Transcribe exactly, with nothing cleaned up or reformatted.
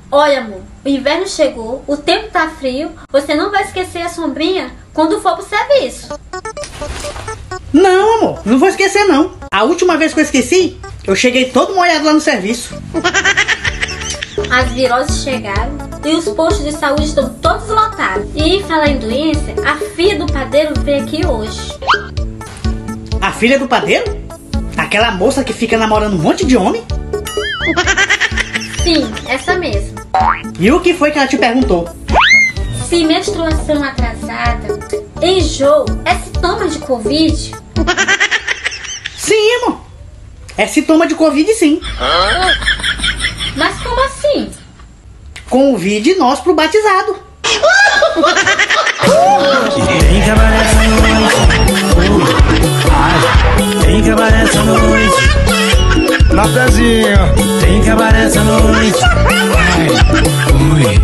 Olha, amor, o inverno chegou, o tempo tá frio, você não vai esquecer a sombrinha quando for pro serviço. Não, amor, não vou esquecer não. A última vez que eu esqueci, eu cheguei todo molhado lá no serviço. As viroses chegaram e os postos de saúde estão todos lotados. E falar em doença, a filha do padeiro veio aqui hoje. A filha do padeiro? Aquela moça que fica namorando um monte de homem? Sim, essa mesmo. E o que foi que ela te perguntou? Se menstruação atrasada, enjoo, é sintoma de Covid? Sim, amor. É sintoma de Covid, sim. Mas como assim? Convide nós pro batizado. Tem cabaré essa noite. Tem cabaré essa noite. Na pezinha. Tem cabaré essa noite. Ui.